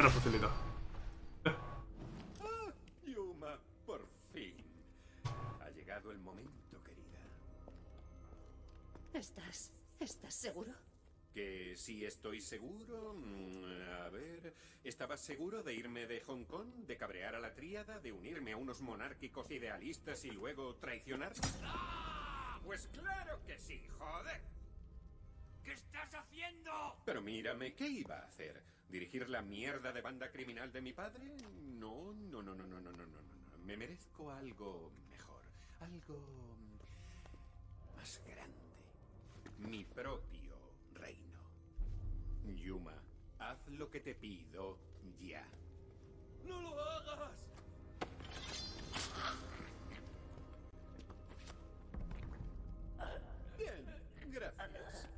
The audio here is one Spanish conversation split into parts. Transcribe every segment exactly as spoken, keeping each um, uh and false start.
la facilita. Eh. Ah, Yuma, por fin. Ha llegado el momento, querida. ¿Estás... estás seguro? Que sí estoy seguro. Mm, A ver, ¿estabas seguro de irme de Hong Kong, de cabrear a la tríada, de unirme a unos monárquicos idealistas y luego traicionar? ¡Ah! Pues claro que sí, joder. ¿Qué estás haciendo? Pero mírame, ¿qué iba a hacer? ¿Dirigir la mierda de banda criminal de mi padre? No, no, no, no, no, no, no, no, no. Me merezco algo mejor, algo más grande. Mi propio reino. Yuma, haz lo que te pido ya. ¡No lo hagas! Bien, gracias.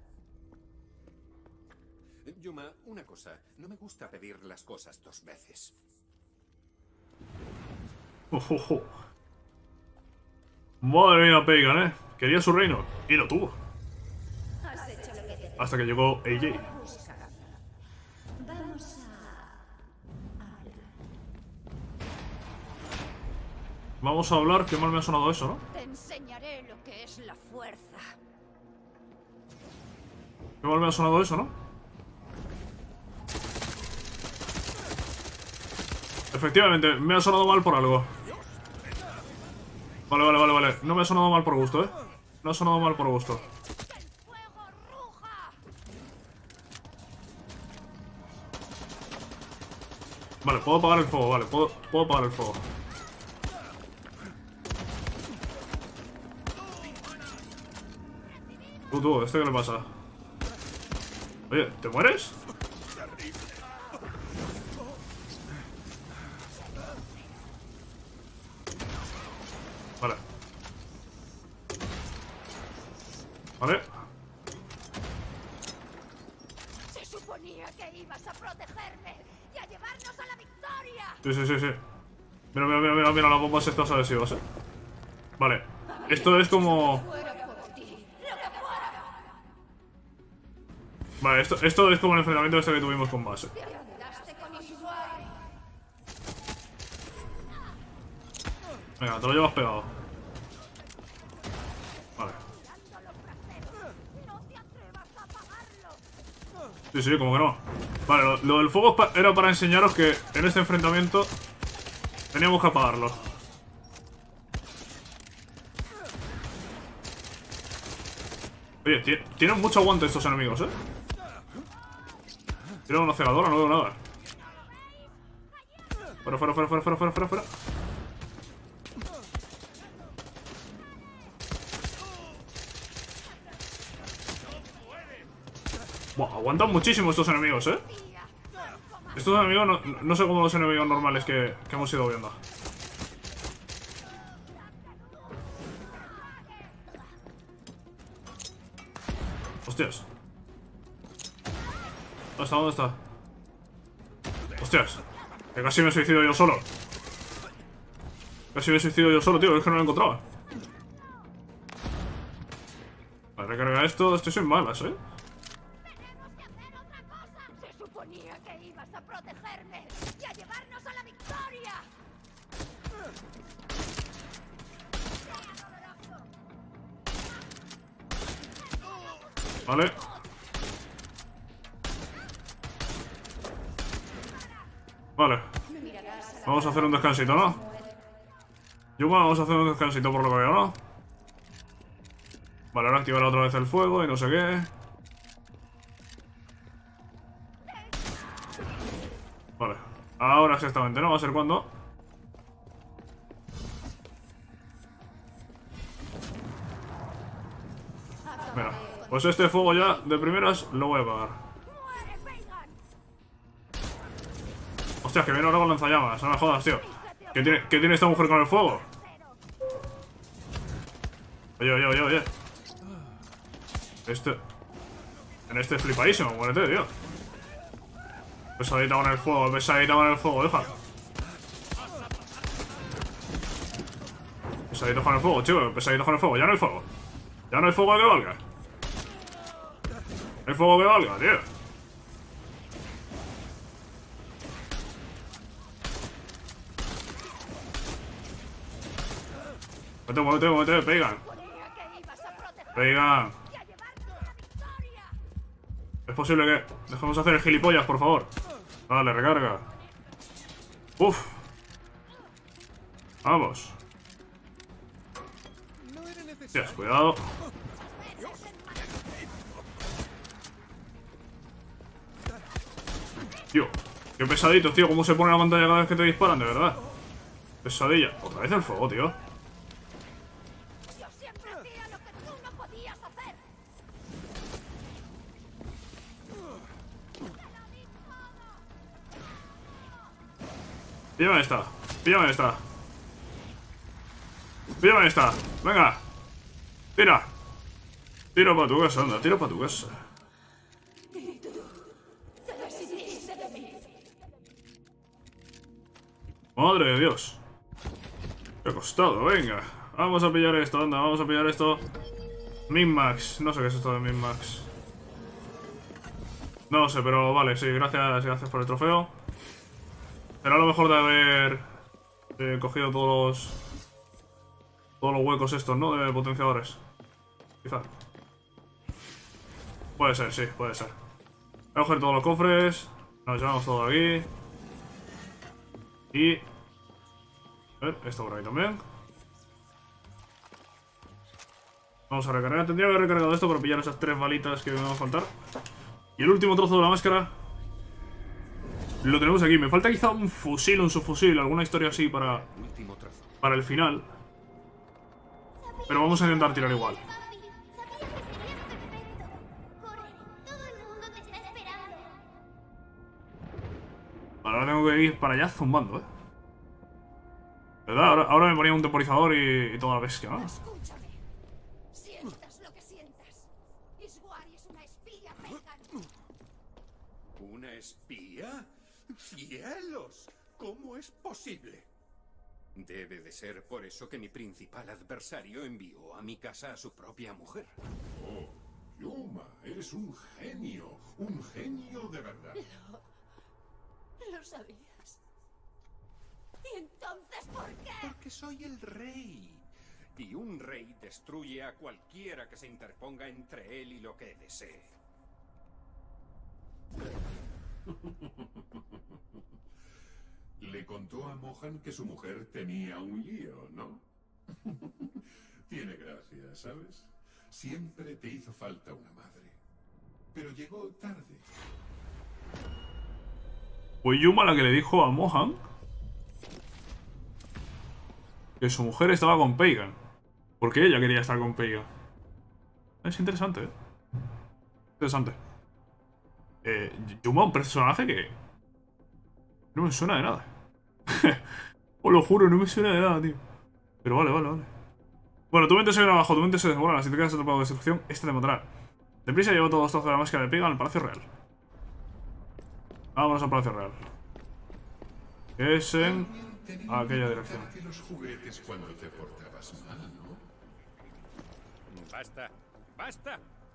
Yuma, una cosa. No me gusta pedir las cosas dos veces. Oh, oh, oh. Madre mía, Pagan, eh. Quería su reino y lo tuvo. Has hecho lo que te... Hasta que llegó A J. Vamos a... hablar. Vamos a hablar. Qué mal me ha sonado eso, ¿no? Te enseñaré lo que es la fuerza. Qué mal me ha sonado eso, ¿no? Efectivamente, me ha sonado mal por algo. Vale, vale, vale, vale. No me ha sonado mal por gusto, ¿eh? No ha sonado mal por gusto. ¡El fuego ruja! Vale, puedo apagar el fuego, vale. Puedo, puedo apagar el fuego. Tú, tú, ¿este qué le pasa? Oye, ¿te mueres? Vale. Vale. Se suponía que ibas a protegerme y a llevarnos a la victoria. Sí, sí, sí, sí. Mira, mira, mira, mira, mira las bombas estas agresivas, eh. Vale. Esto es como... Fuera por ti, lo que fuera. Vale, esto, esto es como el enfrentamiento este que tuvimos con Bass. Te andaste con Ishwari. Venga, te lo llevas pegado. Vale. No te atrevas a apagarlo. Sí, sí, como que no. Vale, lo, lo del fuego pa- era para enseñaros que en este enfrentamiento teníamos que apagarlo. Oye, ti- tienen mucho aguante estos enemigos, ¿eh? Tienen una cegadora, no veo nada. Fuera, fuera, fuera, fuera, fuera, fuera, fuera, fuera. Buah, aguantan muchísimo estos enemigos, ¿eh? Estos enemigos no, no sé cómo los enemigos normales que, que hemos ido viendo. Hostias. ¿Dónde está? ¿Dónde está? Hostias. Que casi me suicido yo solo. Casi me suicido yo solo, tío. Es que no lo encontraba. Vale, recarga esto. Estoy sin balas, eh. Se suponía que ibas a protegerme y a llevarnos a la victoria. Vale. Vale. Vamos a hacer un descansito, ¿no? Yuma, vamos a hacer un descansito por lo que veo, ¿no? Vale, ahora activar otra vez el fuego y no sé qué. Vale. Ahora exactamente, ¿no? Va a ser cuando... Mira, pues este fuego ya de primeras lo voy a apagar. Hostia, que viene ahora con lanzallamas, no me jodas, tío. ¿Qué tiene, ¿Qué tiene esta mujer con el fuego? Oye, oye, oye, oye. Este... En este flipadísimo, muérete, tío. Pesadita con el fuego, pesadita con el fuego, deja. Pesadito con el fuego, chico, pesadito con el fuego, ya no hay fuego. Ya no hay fuego que valga. No hay fuego que valga, tío. Muévete, muévete, muévete, pegan. Suponía que ibas a protegerme Pegan. y a llevarnos a la victoria. Es posible que dejemos hacer el gilipollas, por favor. Vale, recarga. Uf. Vamos. No era necesario. Hostias, cuidado. Tío, qué pesadito, tío. ¿Cómo se pone la pantalla cada vez que te disparan, de verdad? Pesadilla. Otra vez el fuego, tío. Yo siempre hacía lo que tú no podías hacer. Píllame esta. Píllame esta. Píllame esta. Venga. Tira. Tira para tu casa, anda. Tira para tu casa. Madre de Dios. Me ha costado, venga. Vamos a pillar esto, anda, vamos a pillar esto. Min-Max. No sé qué es esto de Min-Max. No sé, pero vale, sí, gracias, gracias por el trofeo. Será lo mejor de haber eh, cogido todos los, todos los huecos estos, ¿no? De potenciadores. Quizá. Puede ser, sí, puede ser. Voy a coger todos los cofres. Nos llevamos todo aquí. Y... a ver, esto por ahí también. Vamos a recargar. Tendría que haber recargado esto para pillar esas tres balitas que me van a faltar. Y el último trozo de la máscara lo tenemos aquí. Me falta quizá un fusil, un subfusil, alguna historia así para, Último trozo. para el final. Pero vamos a intentar tirar igual. Papi, sabía que serías perfecto. Corre, todo el mundo te está esperando. Ahora tengo que ir para allá zumbando, ¿eh? ¿Verdad? Ahora, ahora me ponía un temporizador y, y toda la bestia, ¿no? Escúchame. Sientas lo que sientas. Iswari es una espía, Pagan. ¿Una espía? ¡Cielos! ¿Cómo es posible? Debe de ser por eso que mi principal adversario envió a mi casa a su propia mujer. Oh, Yuma, eres un genio, un genio de verdad. Lo sabías. ¿Y entonces por qué? Porque soy el rey. Y un rey destruye a cualquiera que se interponga entre él y lo que desee. Le contó a Mohan que su mujer tenía un lío, ¿no? Tiene gracia, ¿sabes? Siempre te hizo falta una madre. Pero llegó tarde. ¿Fue Yuma la que le dijo a Mohan que su mujer estaba con Pagan? Porque ella quería estar con Pagan. Es interesante, ¿eh? Interesante. Eh, Yuma, un personaje que no me suena de nada. Os lo juro, no me suena de nada, tío. Pero vale, vale, vale. Bueno, tu mente se viene abajo, tu mente se desmorona. Si te quedas atrapado de destrucción, este te matará. Deprisa lleva todos los trozos de la máscara de Pagan al Palacio Real. Vámonos al Palacio Real. Es en Tenía aquella que dirección. contarte los juguetes cuando te portabas mal, ¿no? ¡Basta! ¡Basta!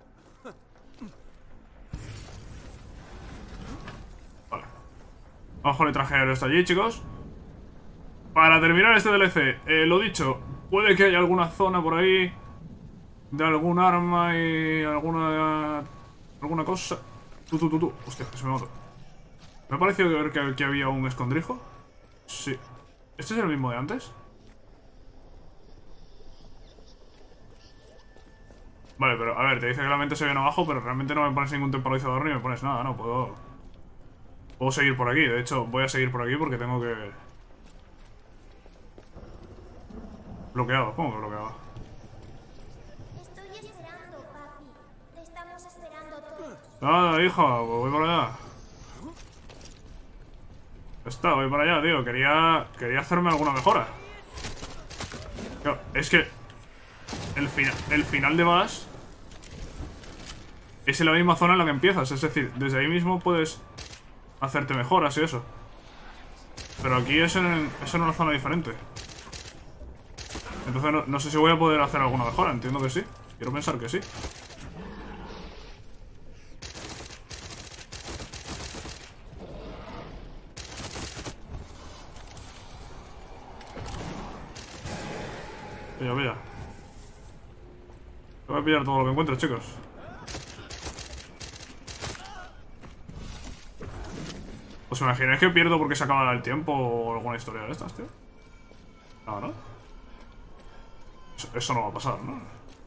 Vale. Vamos con el traje aéreo hasta allí, chicos. Para terminar este D L C, eh, lo dicho, puede que haya alguna zona por ahí de algún arma y alguna alguna cosa. Tú, tú, tú, tú. Hostia, que se me mató. Me ha parecido ver que, que había un escondrijo. Sí. ¿Este es el mismo de antes? Vale, pero a ver, te dice que la mente se viene abajo, pero realmente no me pones ningún temporalizador ni me pones nada, no, puedo... Puedo seguir por aquí, de hecho voy a seguir por aquí porque tengo que... Bloqueado, ¿cómo que bloqueado? Estoy esperando, papi. Te estamos esperando todos. Nada, hija, voy para allá. Ya está, voy para allá, tío, quería... Quería hacerme alguna mejora. Claro, es que... El, fina... el final de Bash es en la misma zona en la que empiezas, es decir, desde ahí mismo puedes hacerte mejoras y eso. Pero aquí es en, es en una zona diferente. Entonces no, no sé si voy a poder hacer alguna mejora, entiendo que sí. Quiero pensar que sí. Pilla, pilla. Voy a pillar todo lo que encuentre, chicos. ¿Os imagináis que pierdo porque se acaba el tiempo o alguna historia de estas, tío? No, ¿no? Eso, eso no va a pasar, ¿no?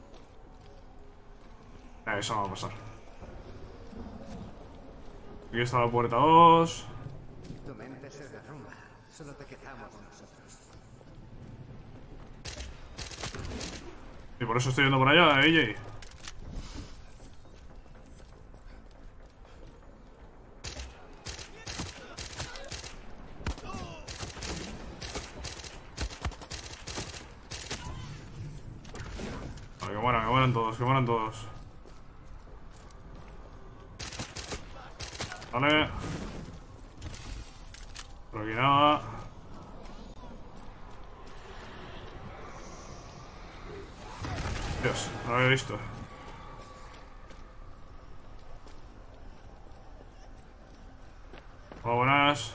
Eh, eso no va a pasar. Aquí está la puerta dos. Tu mente se derrumba. Solo te quedamos nosotros. Y por eso estoy yendo por allá, ¿eh, Jay? Vale, que mueran, que mueran todos, que mueran todos. Vale. Por aquí nada. Dios, no lo había visto. Hola, buenas.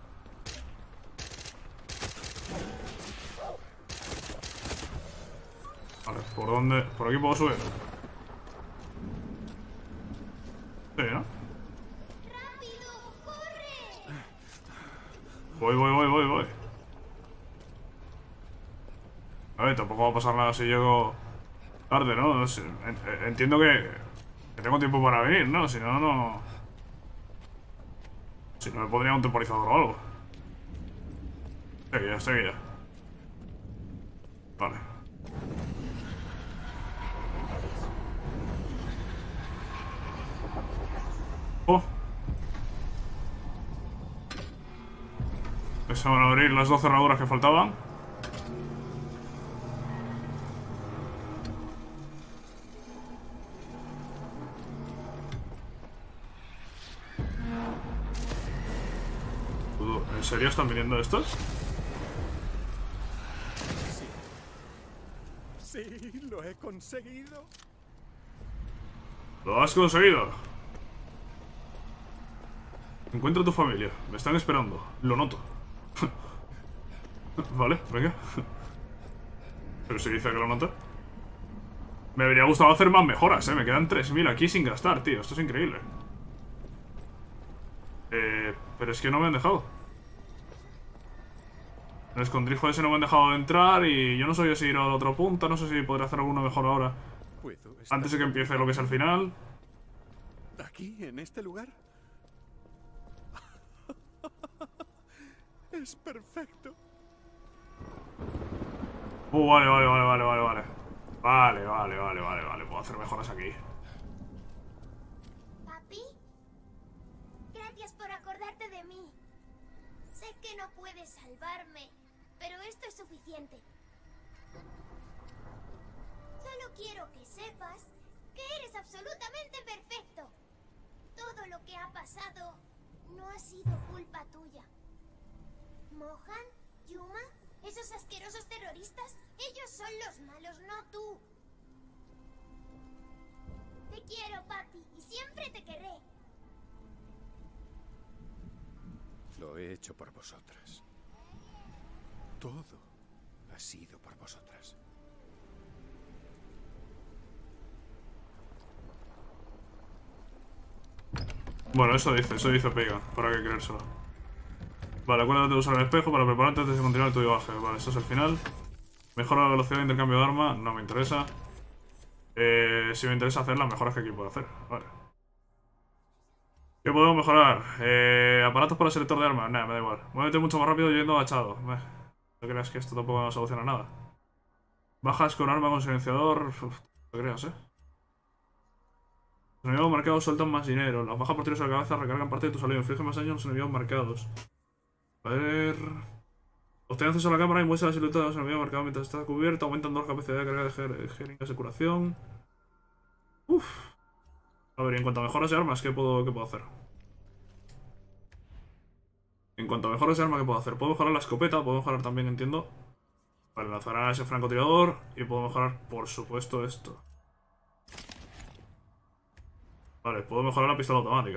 Vale, ¿por dónde? ¿Por aquí puedo subir? Sí, ¿no? ¡Rápido! ¡Corre! Voy, voy, voy, voy, voy. A ver, tampoco va a pasar nada si llego tarde, ¿no? No sé, entiendo que, que tengo tiempo para venir, ¿no? Si no, no... Si no me pondría un temporizador o algo. Estoy aquí ya, estoy aquí ya. Vale. Oh. Se van a abrir las dos cerraduras que faltaban. ¿En serio están viniendo estos? Sí, lo he conseguido. ¡Lo has conseguido! Encuentra a tu familia. Me están esperando. Lo noto. Vale, venga. Pero si dice que lo nota. Me habría gustado hacer más mejoras, eh. Me quedan tres mil aquí sin gastar, tío. Esto es increíble. Eh... Pero es que no me han dejado. El escondrijo ese no me han dejado entrar y yo no sé si ir a la otra punta. No sé si podré hacer alguna mejor ahora. Antes de que empiece lo que es el final. ¿Aquí, en este lugar? Es perfecto. Uh, vale, vale, vale, vale, vale, vale. Vale, vale, vale, vale, vale. Puedo hacer mejoras aquí. ¿Papi? Gracias por acordarte de mí. Sé que no puedes salvarme, pero esto es suficiente. Solo quiero que sepas que eres absolutamente perfecto. Todo lo que ha pasado no ha sido culpa tuya. Mohan, Yuma, esos asquerosos terroristas, ellos son los malos, no tú. Te quiero, papi, y siempre te querré. Lo he hecho por vosotras. Todo ha sido por vosotras. Bueno, eso dice, eso dice Pega, para que creérselo. Vale, acuérdate de usar el espejo para prepararte antes de continuar tu viaje. Vale, esto es el final. Mejora la velocidad de intercambio de arma, no me interesa. Eh, si me interesa hacer las mejoras que aquí puedo hacer. Vale. ¿Qué podemos mejorar? Eh, aparatos para el selector de armas. Nada, me da igual. Muévete mucho más rápido yendo agachado. Eh, no creas que esto tampoco soluciona nada. Bajas con arma con silenciador. Uf, no creas, eh. Los enemigos marcados sueltan más dinero. Las bajas por tiros a la cabeza recargan parte de tu salud. Inflige más daño a los enemigos marcados. A ver... Obtén acceso a la cámara y muestra la silueta de los enemigos marcados mientras está cubierto. Aumentan dos la capacidad de carga de ger jeringas de curación. Uff. A ver, y en cuanto a mejoras de armas, ¿qué puedo, qué puedo hacer? En cuanto a mejoras de armas, ¿qué puedo hacer? Puedo mejorar la escopeta, puedo mejorar también, entiendo. Vale, lanzará ese francotirador. Y puedo mejorar, por supuesto, esto. Vale, puedo mejorar la pistola automática.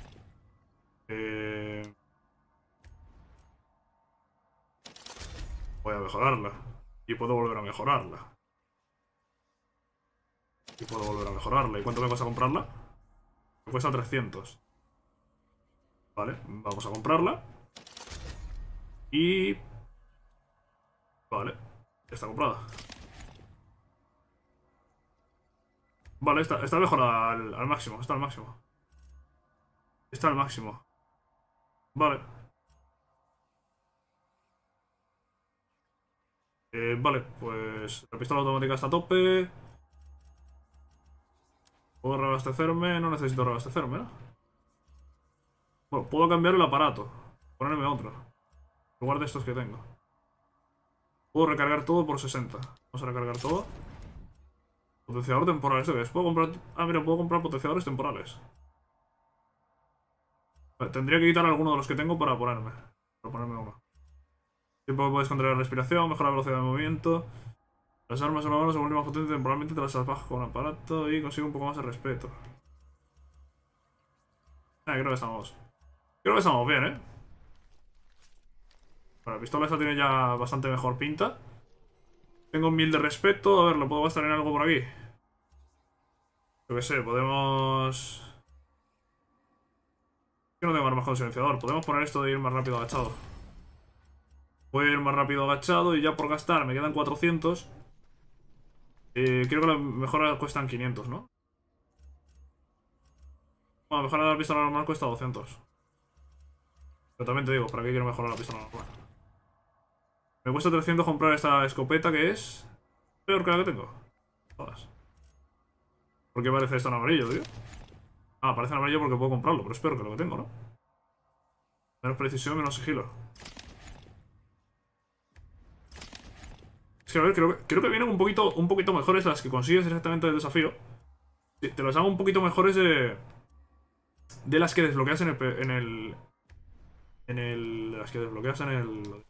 Eh... Voy a mejorarla. Y puedo volver a mejorarla. Y puedo volver a mejorarla. ¿Y cuánto me cuesta comprarla? Me cuesta trescientos. Vale, vamos a comprarla. Y... Vale, ya está comprada. Vale, está, está mejorada al, al máximo, está al máximo. Está al máximo. Vale. Eh, vale, pues la pistola automática está a tope. ¿Puedo reabastecerme? No necesito reabastecerme, ¿no? Bueno, puedo cambiar el aparato. Ponerme otro. En lugar de estos que tengo. Puedo recargar todo por sesenta. Vamos a recargar todo. Potenciador temporal. ¿Esto qué es? ¿Puedo comprar...? Ah, mira, puedo comprar potenciadores temporales. Vale, tendría que quitar alguno de los que tengo para ponerme. Para ponerme uno. Tiempo que puedes controlar la respiración, mejora la velocidad de movimiento. Las armas en la mano se vuelven más potentes temporalmente tras las bajas con un aparato y consigue un poco más de respeto. Ah, creo que estamos... Creo que estamos bien, ¿eh? Bueno, la pistola esta tiene ya bastante mejor pinta. Tengo mil de respeto. A ver, ¿lo puedo gastar en algo por aquí? Yo qué sé, podemos... Yo no tengo armas con silenciador. Podemos poner esto de ir más rápido agachado. Voy a ir más rápido agachado y ya por gastar me quedan cuatrocientos. Eh, creo que las mejoras cuestan quinientos, ¿no? Bueno, mejorar la pistola normal cuesta doscientos. Pero también te digo, ¿para qué quiero mejorar la pistola normal? Me cuesta trescientos comprar esta escopeta que es peor que la que tengo. Todas. ¿Por qué parece esto en amarillo, tío? Ah, parece en amarillo porque puedo comprarlo, pero es peor que lo que tengo, ¿no? Menos precisión, menos sigilo. Es que a ver, creo que, creo que vienen un poquito, un poquito mejores las que consigues exactamente del desafío. Sí, te las hago un poquito mejores de... De las que desbloqueas en el... En el... En el... De las que desbloqueas en el...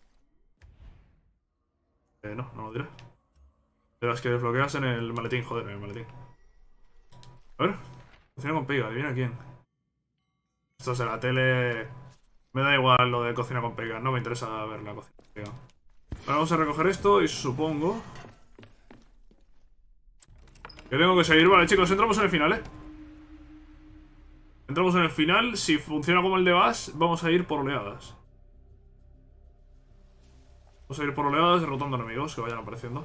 Eh, no, no lo diré. De las que desbloqueas en el maletín, joder, en el maletín. A ver. Cocina con pega, adivina quién. Esto es de la tele... Me da igual lo de cocina con pega, no me interesa ver la cocina con pega. Ahora vamos a recoger esto y supongo... Que tengo que seguir. Vale, chicos, entramos en el final, ¿eh? Entramos en el final. Si funciona como el de Bass, vamos a ir por oleadas. Vamos a ir por oleadas derrotando enemigos que vayan apareciendo.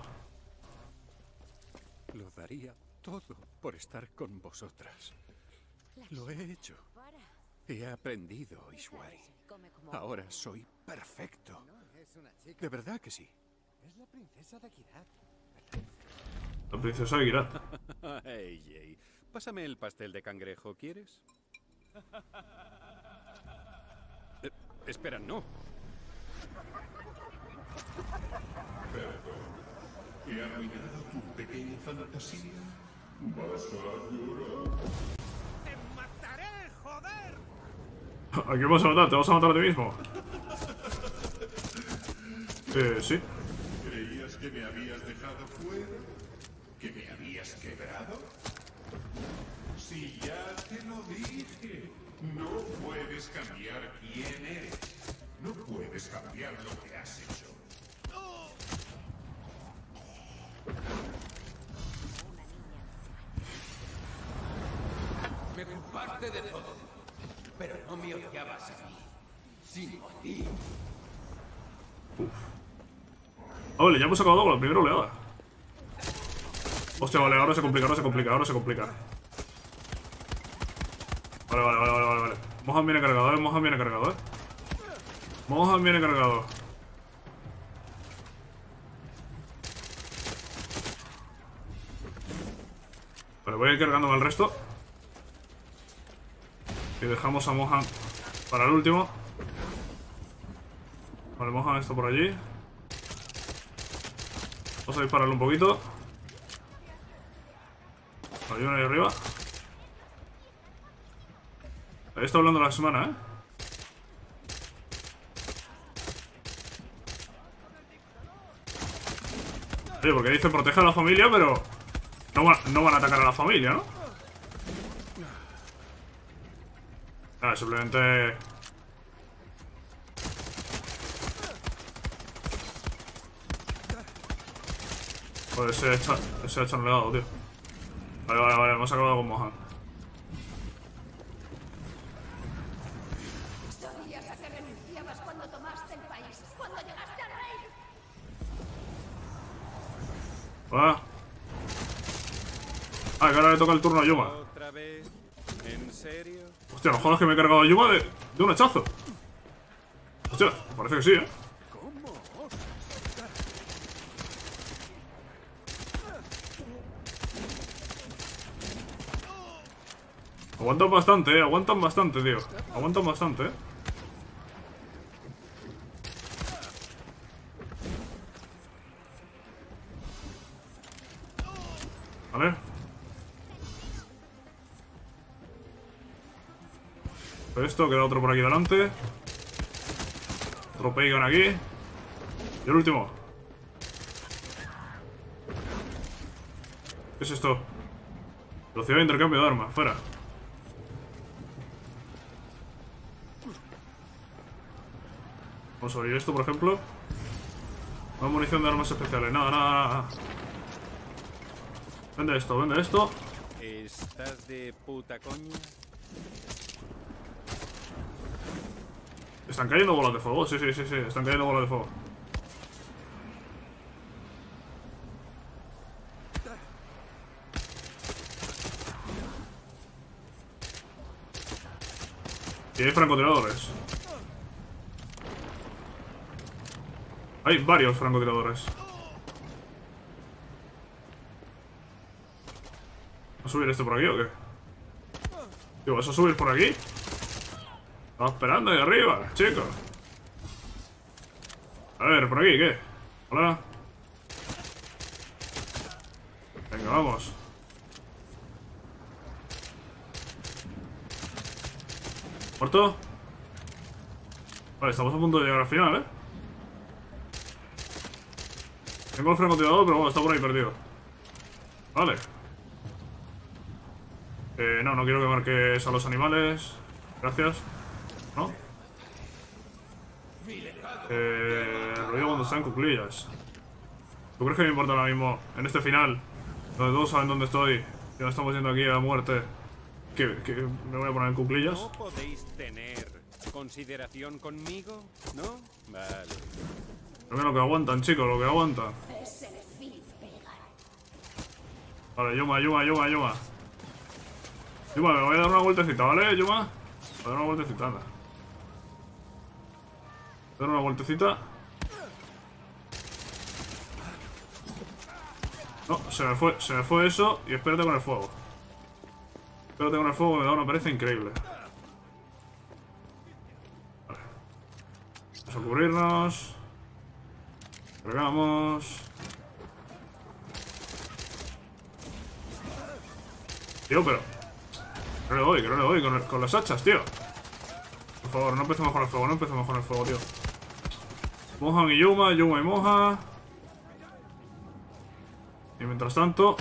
Lo daría todo por estar con vosotras. Lo he hecho. He aprendido, Ishwari. Ahora soy perfecto. De verdad que sí. Es la princesa de Kirat. La princesa de Kirat. Hey, hey. Pásame el pastel de cangrejo, ¿quieres? Eh, espera, no. ¿He arruinado tu pequeña fantasía? ¿Vas a llorar? ¡Te mataré, joder! ¿A quién vas a matar? ¿Te vas a matar a ti mismo? Eh, sí. ¿Creías que me habías dejado fuera? ¿Que me habías quebrado? Si ya te lo dije, no puedes cambiar quién eres. No puedes cambiar lo que has hecho. Me culpaste de todo, pero no me odiabas a mí, sino a ti. Ah, vale, ya hemos acabado con la primera oleada. Hostia, vale, ahora se complica, ahora se complica, ahora se complica. Vale, vale, vale, vale, vale, vale. Mohan viene cargado, eh, Mohan viene cargado, eh. Mohan viene cargado. Vale, voy a ir cargándome el resto. Y dejamos a Mohan para el último. Vale, Mohan esto por allí. Vamos a dispararle un poquito. Hay uno ahí arriba. Ahí está hablando la semana, ¿eh? Oye, porque dice protege a la familia, pero... No, va, no van a atacar a la familia, ¿no? Ah, simplemente... Joder, ese echa, ese echa un legado, tío. Vale, vale, vale, hemos acabado con Mohan. Sabías a qué renunciabas cuando tomaste el país, cuando llegaste al rey. Ah. Ah, que ahora le toca el turno a Yuma. ¿Otra vez? ¿En serio? Hostia, no jodas que me he cargado a Yuma de, de un hachazo. Hostia, parece que sí, ¿eh? ¿Cómo? Aguantan bastante, eh. Aguantan bastante, tío. Aguantan bastante, eh. Vale. Esto, queda otro por aquí delante. Otro Pagan aquí. Y el último. ¿Qué es esto? Velocidad de intercambio de armas, fuera. Vamos a abrir esto, por ejemplo. No hay munición de armas especiales, nada, nada, nada. Vende esto, vende esto. ¿Estás de puta coña? Están cayendo bolas de fuego, sí, sí, sí, sí, están cayendo bolas de fuego. Y hay francotiradores. Hay varios francotiradores. ¿Va a subir este por aquí o qué? Tío, ¿vas a subir por aquí? Estaba esperando ahí arriba, chicos. A ver, por aquí, ¿qué? Hola. Venga, vamos. ¿Muerto? Vale, estamos a punto de llegar al final, ¿eh? Tengo el francotirador, pero bueno, está por ahí perdido. Vale. Eh, no, no quiero que marques a los animales. Gracias. ¿No? Eh, lo digo cuando están en cuclillas. ¿Tú crees que me importa ahora mismo, en este final, donde todos saben dónde estoy, que no estamos yendo aquí a muerte, que, que me voy a poner en cuclillas? ¿No podéis tener consideración conmigo? ¿No? Vale. Pero lo que aguantan, chicos, lo que aguantan. Es el fin, Pagan. Vale, Yuma, Yuma, Yuma, Yuma. Yuma, me voy a dar una vueltecita, ¿vale, Yuma? Voy a dar una vueltecita, anda. Voy a dar una vueltecita. No, se me fue, se me fue eso. Y espérate con el fuego. Espérate con el fuego, me da una pereza increíble. Vale. Vamos a cubrirnos. Cargamos. Tío, pero... Que no le doy, que no le doy con, el, con las hachas, tío. Por favor, no empecemos con el fuego, no empecemos con el fuego, tío. Mohan y Yuma, Yuma y Mohan. Y mientras tanto...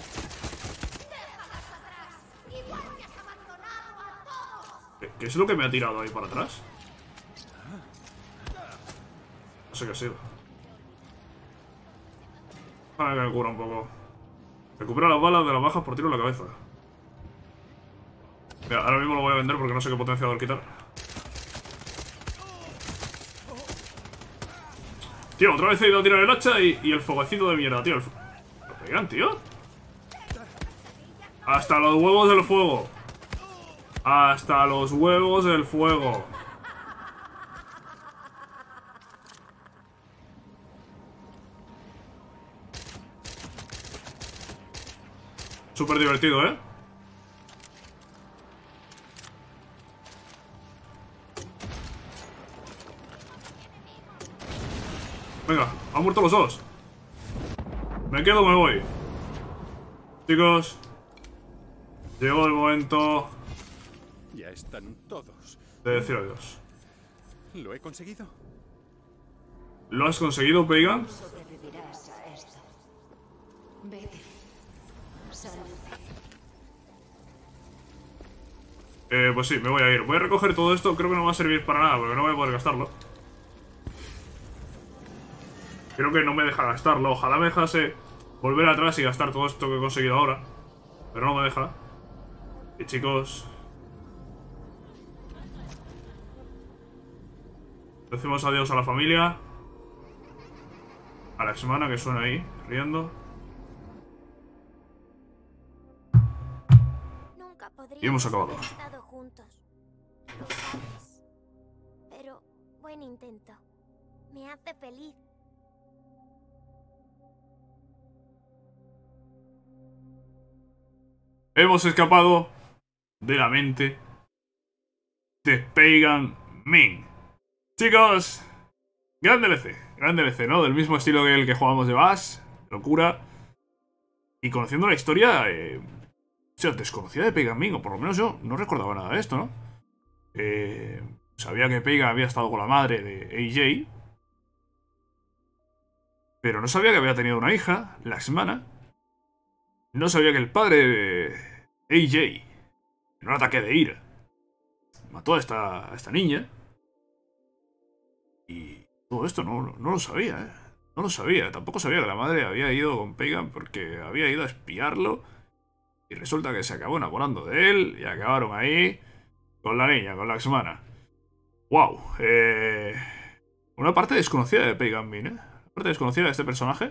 ¿Qué, ¿Qué es lo que me ha tirado ahí para atrás? No sé qué ha sido. A ver que me cura un poco. Recupera las balas de las bajas por tiro en la cabeza. Mira, ahora mismo lo voy a vender porque no sé qué potenciador quitar. Tío, otra vez he ido a tirar el hacha y, y el fueguecito de mierda, tío. El ¿Lo pegan, tío? Hasta los huevos del fuego. Hasta los huevos del fuego. Súper divertido, ¿eh? Venga, han muerto los dos. Me quedo o me voy. Chicos, llegó el momento Ya están todos. de decir adiós. ¿Lo he conseguido? ¿Lo has conseguido, Pagan? Sobrevivirás a esto. Vete. Salve. Eh, pues sí, me voy a ir. Voy a recoger todo esto. Creo que no va a servir para nada, porque no voy a poder gastarlo. Creo que no me deja gastarlo. Ojalá me dejase volver atrás y gastar todo esto que he conseguido ahora. Pero no me deja. Y chicos... decimos adiós a la familia. A la semana que suena ahí, riendo. Nunca Y hemos acabado. haber estado juntos. Lo sabes. Pero buen intento. Me hace feliz. Hemos escapado de la mente de Pagan Min. Chicos, gran D L C, gran D L C, ¿no? Del mismo estilo que el que jugamos de Bash, locura. Y conociendo la historia, eh, o sea, desconocida de Pagan Min, o por lo menos yo no recordaba nada de esto, ¿no? Eh, sabía que Pagan había estado con la madre de A J, pero no sabía que había tenido una hija, Laxmana. No sabía que el padre de A J, en un ataque de ira, mató a esta, a esta niña. Y todo esto no, no lo sabía, ¿eh? No lo sabía. Tampoco sabía que la madre había ido con Pagan porque había ido a espiarlo. Y resulta que se acabó enamorando de él y acabaron ahí con la niña, con Laxmana. ¡Wow! Eh, una parte desconocida de Pagan Min, ¿eh? Una parte desconocida de este personaje.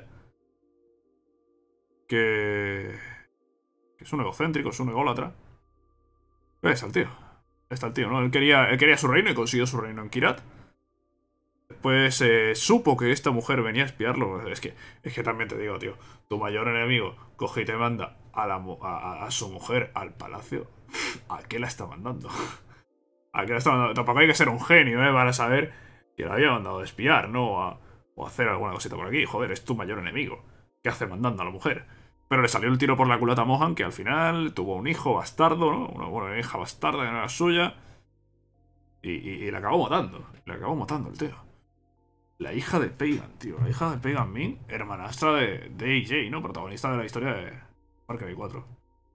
Que... que es un egocéntrico, es un ególatra. Ahí está el tío. Ahí está el tío, ¿no? Él quería, él quería su reino y consiguió su reino en Kyrat. Después eh, supo que esta mujer venía a espiarlo. Es que, es que también te digo, tío. Tu mayor enemigo coge y te manda a, la, a, a su mujer al palacio. ¿A qué la está mandando? ¿A qué la está mandando? Tampoco hay que ser un genio, ¿eh? Para saber que la había mandado a espiar, ¿no? A, o a hacer alguna cosita por aquí. Joder, es tu mayor enemigo. ¿Qué hace mandando a la mujer? Pero le salió el tiro por la culata a Mohan, que al final tuvo un hijo bastardo, ¿no? Una, bueno, una hija bastarda que no era suya. Y, y, y la acabó matando. Le acabó matando el tío. La hija de Pagan, tío. La hija de Pagan Min, hermanastra de, de A J, ¿no? Protagonista de la historia de Far Cry cuatro.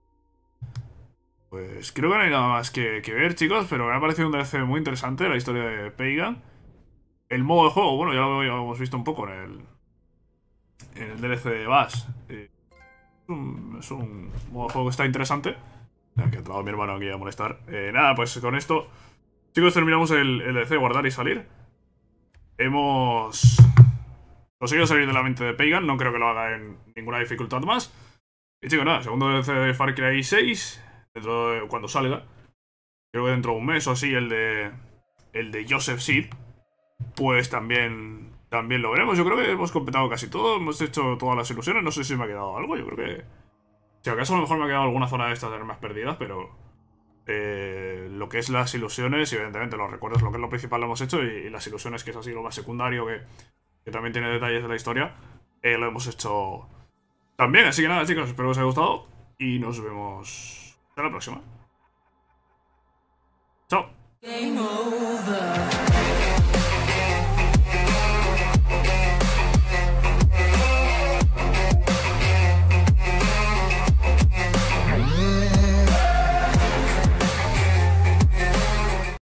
Pues creo que no hay nada más que, que ver, chicos. Pero me ha parecido un D L C muy interesante, la historia de Pagan. El modo de juego, bueno, ya lo, ya lo hemos visto un poco en el, en el D L C de Bash. Eh, es, un, es un modo de juego que está interesante. Ya que ha entrado mi hermano aquí a molestar. Eh, nada, pues con esto, chicos, terminamos el, el D L C, guardar y salir. Hemos conseguido salir de la mente de Pagan. No creo que lo haga en ninguna dificultad más. Y chicos, nada, segundo D L C de Far Cry seis. Dentro de cuando salga. Creo que dentro de un mes o así el de el de Joseph Seed. Pues también también lo veremos. Yo creo que hemos completado casi todo. Hemos hecho todas las ilusiones. No sé si me ha quedado algo. Yo creo que... si acaso a lo mejor me ha quedado alguna zona de estas de más perdidas, pero... Eh, lo que es las ilusiones, y evidentemente los recuerdos, lo que es lo principal lo hemos hecho, y, y las ilusiones, que es así lo más secundario, que, que también tiene detalles de la historia, eh, lo hemos hecho también. Así que nada, chicos, espero que os haya gustado y nos vemos hasta la próxima. Chao.